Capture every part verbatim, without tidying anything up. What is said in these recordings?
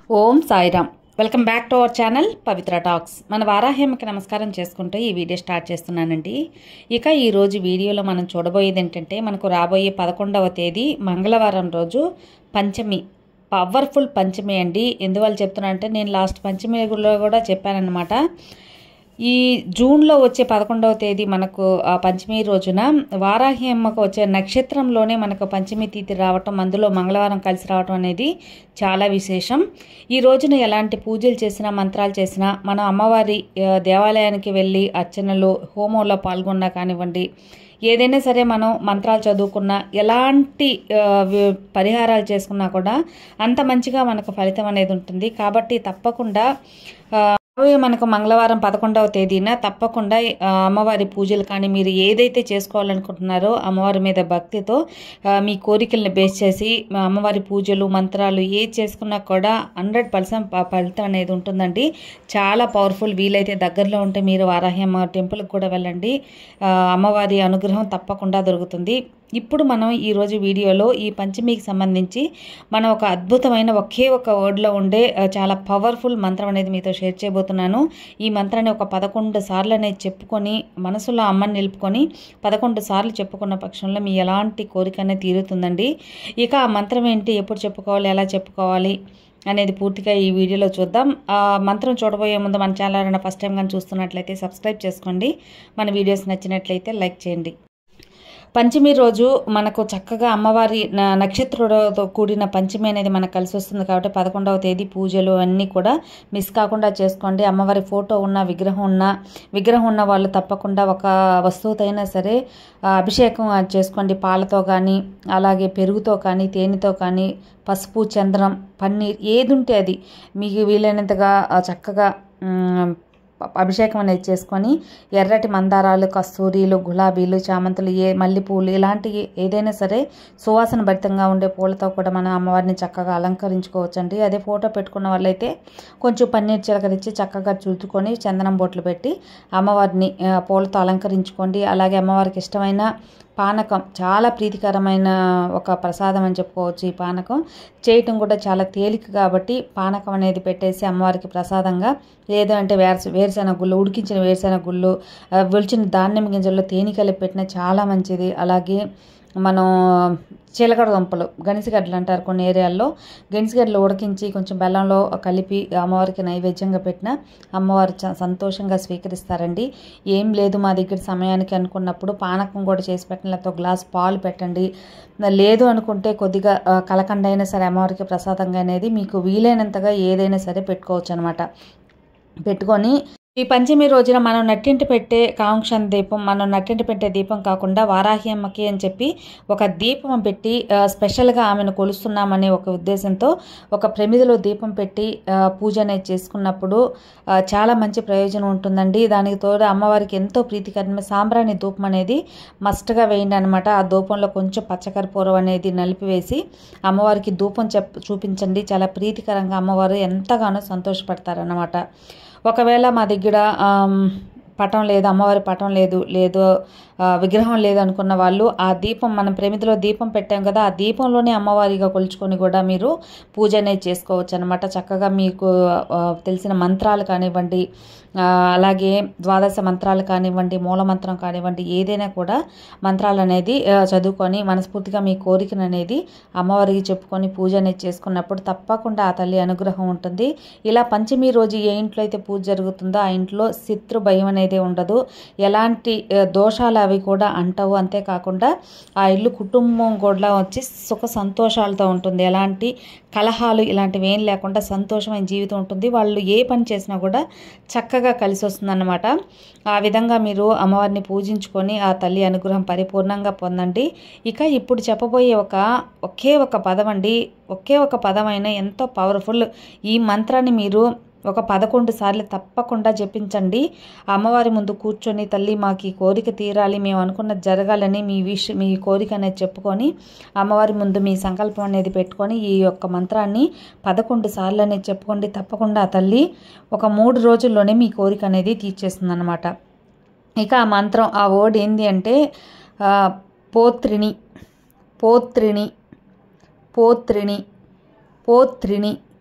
Om Sairam. Welcome back to our channel Pavitra talks. మన వారాహ్యమ్మకి నమస్కారం చేసుకుంటూ ఈ వీడియో స్టార్ట్ చేస్తున్నానండి. ఇక ఈరోజు వీడియోలో మనం చూడబోయేది ఏంటంటే, మనకు రాబోయే పదకొండవ తేదీ మంగళవారం రోజు పంచమి, పవర్ఫుల్ పంచమి అండి. ఎందువల్ల చెప్తున్నా అంటే, నేను లాస్ట్ పంచమిలో కూడా చెప్పానన్నమాట. ఈ జూన్లో వచ్చే పదకొండవ తేదీ మనకు ఆ పంచమి రోజున వారాహి అమ్మకు వచ్చే నక్షత్రంలోనే మనకు పంచమి తిథి రావటం, అందులో మంగళవారం కలిసి రావటం అనేది చాలా విశేషం. ఈ రోజున ఎలాంటి పూజలు చేసినా, మంత్రాలు చేసినా, మనం అమ్మవారి దేవాలయానికి వెళ్ళి అర్చనలు, హోమంలో పాల్గొన్నా కానివ్వండి, ఏదైనా సరే మనం మంత్రాలు చదువుకున్నా, ఎలాంటి పరిహారాలు చేసుకున్నా కూడా అంత మంచిగా మనకు ఫలితం అనేది ఉంటుంది. కాబట్టి తప్పకుండా మనకు మంగళవారం పదకొండవ తేదీన తప్పకుండా అమ్మవారి పూజలు కానీ, మీరు ఏదైతే చేసుకోవాలనుకుంటున్నారో అమ్మవారి మీద భక్తితో మీ కోరికలను బేస్ చేసి అమ్మవారి పూజలు, మంత్రాలు ఏది చేసుకున్నా కూడా హండ్రెడ్ పర్సెంట్ ఫలితం అనేది ఉంటుందండి. చాలా పవర్ఫుల్. వీలైతే దగ్గరలో ఉంటే మీరు వారాహి అమ్మ టెంపుల్కి కూడా వెళ్ళండి. అమ్మవారి అనుగ్రహం తప్పకుండా దొరుకుతుంది. ఇప్పుడు మనం ఈరోజు వీడియోలో ఈ పంచమికి సంబంధించి మనం ఒక అద్భుతమైన ఒకే ఒక వర్డ్లో ఉండే చాలా పవర్ఫుల్ మంత్రం అనేది మీతో షేర్ చేయబోతున్నాను. ఈ మంత్రాన్ని ఒక పదకొండు సార్లు అనేది చెప్పుకొని, మనసులో అమ్మని నిలుపుకొని పదకొండు సార్లు చెప్పుకున్న పక్షంలో మీ ఎలాంటి కోరిక అనేది తీరుతుందండి. ఇక ఆ మంత్రం ఏంటి, ఎప్పుడు చెప్పుకోవాలి, ఎలా చెప్పుకోవాలి అనేది పూర్తిగా ఈ వీడియోలో చూద్దాం. ఆ మంత్రం చూడబోయే ముందు మన ఛానల్ ఫస్ట్ టైం కానీ చూస్తున్నట్లయితే సబ్స్క్రైబ్ చేసుకోండి. మన వీడియోస్ నచ్చినట్లయితే లైక్ చేయండి. పంచమి రోజు మనకు చక్కగా అమ్మవారి నక్షత్రంతో కూడిన పంచమి అనేది మనకు కలిసి వస్తుంది. కాబట్టి పదకొండవ తేదీ పూజలు అన్నీ కూడా మిస్ కాకుండా చేసుకోండి. అమ్మవారి ఫోటో ఉన్న, విగ్రహం ఉన్న విగ్రహం ఉన్న వాళ్ళు తప్పకుండా ఒక వస్తువుతో అయినా సరే అభిషేకం చేసుకోండి. పాలతో కానీ, అలాగే పెరుగుతో కానీ, తేనెతో కానీ, పసుపు, చంద్రం, పన్నీర్ ఏది ఉంటే అది మీకు వీలైనంతగా చక్కగా అభిషేకం అనేది చేసుకొని, ఎర్రటి మందారాలు, కస్తూరీలు, గులాబీలు, చామంతులు, ఏ మల్లెపూలు ఇలాంటి ఏదైనా సరే సువాసన భరితంగా ఉండే పూలతో కూడా మనం అమ్మవారిని చక్కగా అలంకరించుకోవచ్చండి. అదే ఫోటో పెట్టుకున్న వాళ్ళైతే కొంచెం పన్నీర్ చిలకరించి చక్కగా చుట్టుకొని చందనం బొట్లు పెట్టి అమ్మవారిని పూలతో అలంకరించుకోండి. అలాగే అమ్మవారికి ఇష్టమైన పానకం, చాలా ప్రీతికరమైన ఒక ప్రసాదం అని చెప్పుకోవచ్చు. ఈ పానకం చేయటం కూడా చాలా తేలిక కాబట్టి పానకం అనేది పెట్టేసి అమ్మవారికి ప్రసాదంగా, లేదు అంటే వేరు వేరుశెనగ గుళ్ళు, ఉడికించిన వేరుశెనగ గుళ్ళు, ఒలిచిన ధాన్యం గింజల్లో తేనె కలిపి పెట్టినా చాలా మంచిది. అలాగే మనం చిలకడ దుంపలు, గనిసిగడ్డలు అంటారు కొన్ని ఏరియాల్లో, గనిసిగడ్డలు ఉడికించి కొంచెం బెల్లంలో కలిపి అమ్మవారికి నైవేద్యంగా పెట్టిన అమ్మవారు సంతోషంగా స్వీకరిస్తారండి. ఏం లేదు మా దగ్గర సమయానికి అనుకున్నప్పుడు పానకం కూడా చేసి పెట్టండి, లేకపోతే గ్లాస్ పాలు పెట్టండి. లేదు అనుకుంటే కొద్దిగా కలకండ అయినా సరే అమ్మవారికి ప్రసాదంగా అనేది మీకు వీలైనంతగా ఏదైనా సరే పెట్టుకోవచ్చు అనమాట. పెట్టుకొని ఈ పంచమి రోజున మనం నట్టింటి పెట్టే కాంక్షణ దీపం, మనం నట్టింటి పెట్టే దీపం కాకుండా వారాహి అమ్మకి అని చెప్పి ఒక దీపం పెట్టి స్పెషల్గా ఆమెను కొలుస్తున్నామనే ఒక ఉద్దేశంతో ఒక ప్రమిదిలో దీపం పెట్టి పూజ అనేది చేసుకున్నప్పుడు చాలా మంచి ప్రయోజనం ఉంటుందండి. దానికి తోడు అమ్మవారికి ఎంతో ప్రీతికరమైన సాంబ్రాణి ధూపం అనేది మస్ట్గా వేయండి అనమాట. ఆ ధూపంలో కొంచెం పచ్చకర్పూరం అనేది నలిపివేసి అమ్మవారికి ధూపం చెప్ చూపించండి. చాలా ప్రీతికరంగా అమ్మవారు ఎంతగానో సంతోషపడతారన్నమాట. ఒకవేళ మా దగ్గర పటం లేదు, అమ్మవారి పటం లేదు, లేదు విగ్రహం లేదు అనుకున్న వాళ్ళు ఆ దీపం, మనం ప్రమిదిలో దీపం పెట్టాం కదా, ఆ దీపంలోనే అమ్మవారిగా కొలుచుకొని కూడా మీరు పూజ అనేది చేసుకోవచ్చు అనమాట. చక్కగా మీకు తెలిసిన మంత్రాలు కానివ్వండి, అలాగే ద్వాదశ మంత్రాలు కానివ్వండి, మూల మంత్రం కానివ్వండి, ఏదైనా కూడా మంత్రాలు అనేది చదువుకొని మనస్ఫూర్తిగా మీ కోరికను అనేది అమ్మవారికి చెప్పుకొని పూజ అనేది చేసుకున్నప్పుడు తప్పకుండా ఆ తల్లి అనుగ్రహం ఉంటుంది. ఇలా పంచమి రోజు ఏ ఇంట్లో అయితే పూజ జరుగుతుందో ఆ ఇంట్లో శత్రు భయం అనేది ఉండదు, ఎలాంటి దోషాలు అవి కూడా అంటవు. అంతేకాకుండా ఆ ఇల్లు కుటుంబం కూడా వచ్చి సుఖ సంతోషాలతో ఉంటుంది. ఎలాంటి కలహాలు ఇలాంటివి ఏం లేకుండా సంతోషమైన జీవితం ఉంటుంది. వాళ్ళు ఏ పని చేసినా కూడా చక్కగా కలిసి వస్తుందన్నమాట. ఆ విధంగా మీరు అమ్మవారిని పూజించుకొని ఆ తల్లి అనుగ్రహం పరిపూర్ణంగా పొందండి. ఇక ఇప్పుడు చెప్పబోయే ఒక ఒకే ఒక పదం అండి, ఒకే ఒక పదమైన ఎంతో పవర్ఫుల్. ఈ మంత్రాన్ని మీరు ఒక పదకొండు సార్లు తప్పకుండా జపించండి. అమ్మవారి ముందు కూర్చొని, తల్లి మాకు ఈ కోరిక తీరాలి, మేము అనుకున్నది జరగాలని మీ విష మీ కోరిక అనేది చెప్పుకొని అమ్మవారి ముందు మీ సంకల్పం అనేది పెట్టుకొని ఈ యొక్క మంత్రాన్ని పదకొండు సార్లు అనేది చెప్పుకోండి. తప్పకుండా ఆ తల్లి ఒక మూడు రోజుల్లోనే మీ కోరిక అనేది తీర్చేస్తుంది అనమాట. ఇక ఆ మంత్రం, ఆ వర్డ్ ఏంది అంటే పోత్రిని, పోత్రిని, పోత్రిని, పోత్రిని,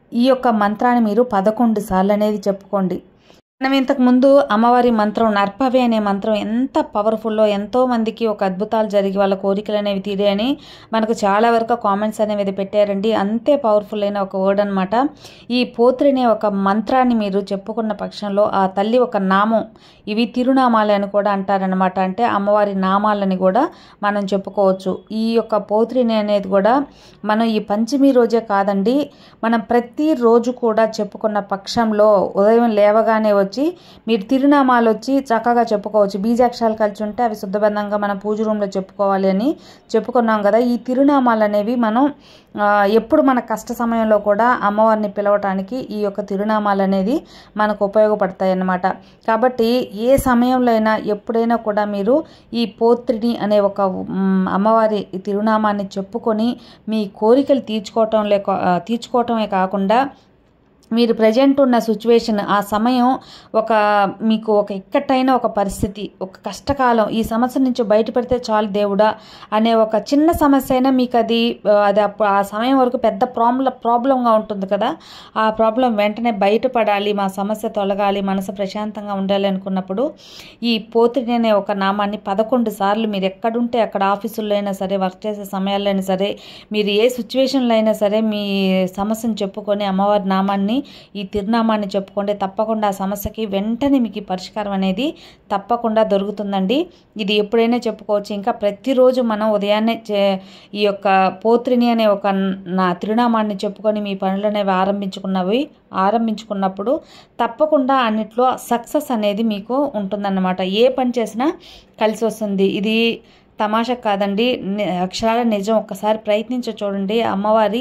ఈ యొక్క మంత్రాన్ని మీరు పదకొండు సార్లు అనేది చెప్పుకోండి. మనం ఇంతకుముందు అమ్మవారి మంత్రం నర్పవే అనే మంత్రం ఎంత పవర్ఫుల్లో, ఎంతోమందికి ఒక అద్భుతాలు జరిగి వాళ్ళ కోరికలు అనేవి తీరాయని మనకు చాలా వరకు కామెంట్స్ అనేవి పెట్టారండి. అంతే పవర్ఫుల్ అయిన ఒక వర్డ్ అనమాట. ఈ పోత్రి అనే ఒక మంత్రాన్ని మీరు చెప్పుకున్న పక్షంలో ఆ తల్లి ఒక నామం, ఇవి తిరునామాలు అని కూడా అంటారనమాట. అంటే అమ్మవారి నామాలని కూడా మనం చెప్పుకోవచ్చు. ఈ యొక్క పోత్రిని అనేది కూడా మనం ఈ పంచమి రోజే కాదండి, మనం ప్రతిరోజు కూడా చెప్పుకున్న పక్షంలో ఉదయం లేవగానే వచ్చి మీరు తిరునామాలు వచ్చి చక్కగా చెప్పుకోవచ్చు. బీజాక్షరాలు కలిసి ఉంటే అవి శుద్ధబంధంగా మనం పూజ రూమ్లో చెప్పుకోవాలి అని చెప్పుకున్నాం కదా. ఈ తిరునామాలు అనేవి మనం ఎప్పుడు మన కష్ట సమయంలో కూడా అమ్మవారిని పిలవటానికి ఈ యొక్క తిరునామాలు అనేది మనకు ఉపయోగపడతాయి అన్నమాట. కాబట్టి ఏ సమయంలో అయినా ఎప్పుడైనా కూడా మీరు ఈ పోత్రిని అనే ఒక అమ్మవారి తిరునామాన్ని చెప్పుకొని మీ కోరికలు తీర్చుకోవటం లేక తీర్చుకోవటమే కాకుండా మీరు ప్రజెంట్ ఉన్న సిచ్యువేషన్, ఆ సమయం ఒక మీకు ఒక ఇక్కట్టైన ఒక పరిస్థితి, ఒక కష్టకాలం, ఈ సమస్య నుంచి బయటపడితే చాలు దేవుడా అనే ఒక చిన్న సమస్య అయినా మీకు అది అది ఆ సమయం వరకు పెద్ద ప్రాబ్లం ప్రాబ్లంగా ఉంటుంది కదా. ఆ ప్రాబ్లం వెంటనే బయటపడాలి, మా సమస్య తొలగాలి, మనసు ప్రశాంతంగా ఉండాలి అనుకున్నప్పుడు ఈ పోత్రిని అనే ఒక నామాన్ని పదకొండు సార్లు మీరు ఎక్కడుంటే అక్కడ, ఆఫీసుల్లో అయినా సరే, వర్క్ చేసే సమయాల్లో అయినా సరే, మీరు ఏ సిచ్యువేషన్లో అయినా సరే మీ సమస్యను చెప్పుకొని అమ్మవారి నామాన్ని, ఈ తిరునామాన్ని చెప్పుకోండి. తప్పకుండా ఆ సమస్యకి వెంటనే మీకు పరిష్కారం అనేది తప్పకుండా దొరుకుతుందండి. ఇది ఎప్పుడైనా చెప్పుకోవచ్చు. ఇంకా ప్రతిరోజు మనం ఉదయాన్నే ఈ యొక్క పోత్రిని అనే ఒక నా తిరునామాన్ని చెప్పుకొని మీ పనులు అనేవి ఆరంభించుకున్నవి ఆరంభించుకున్నప్పుడు తప్పకుండా అన్నిట్లో సక్సెస్ అనేది మీకు ఉంటుందన్నమాట. ఏ పని చేసినా కలిసి వస్తుంది. ఇది తమాషా కాదండి, అక్షరాల నిజం. ఒక్కసారి ప్రయత్నించి చూడండి. అమ్మవారి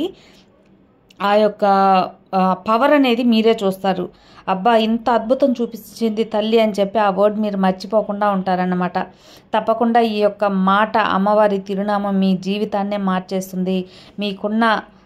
ఆ యొక్క పవర్ అనేది మీరే చూస్తారు. అబ్బా ఇంత అద్భుతం చూపించింది తల్లి అని చెప్పి ఆ వర్డ్ మీరు మర్చిపోకుండా ఉంటారన్నమాట. తప్పకుండా ఈ యొక్క మాట, అమ్మవారి తిరునామం మీ జీవితాన్నే మార్చేస్తుంది. మీకున్న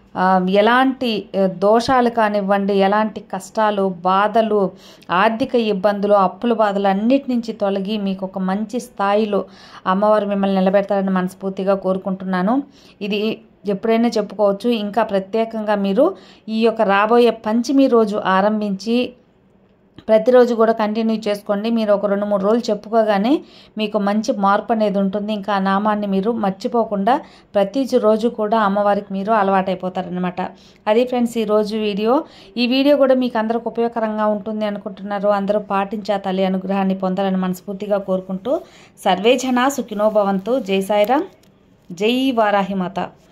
ఎలాంటి దోషాలు కానివ్వండి, ఎలాంటి కష్టాలు, బాధలు, ఆర్థిక ఇబ్బందులు, అప్పుల బాధలు అన్నిటి నుంచి తొలగి మీకు ఒక మంచి స్థాయిలో అమ్మవారు మిమ్మల్ని నిలబెడతారని మనస్ఫూర్తిగా కోరుకుంటున్నాను. ఇది ఎప్పుడైనా చెప్పుకోవచ్చు. ఇంకా ప్రత్యేకంగా మీరు ఈ యొక్క రాబోయే పంచమి రోజు ఆరంభించి ప్రతిరోజు కూడా కంటిన్యూ చేసుకోండి. మీరు ఒక రెండు మూడు రోజులు చెప్పుకోగానే మీకు మంచి మార్పు అనేది ఉంటుంది. ఇంకా ఆ నామాన్ని మీరు మర్చిపోకుండా ప్రతి రోజు కూడా అమ్మవారికి మీరు అలవాటైపోతారనమాట. అది ఫ్రెండ్స్ ఈరోజు వీడియో. ఈ వీడియో కూడా మీకు అందరికి ఉపయోగకరంగా ఉంటుంది అనుకుంటున్నారు. అందరూ పాటించే తల్లి అనుగ్రహాన్ని పొందాలని మనస్ఫూర్తిగా కోరుకుంటూ సర్వే జనా సుఖినో భవంతు. జై సాయిరామ్, జై వారాహి మాత.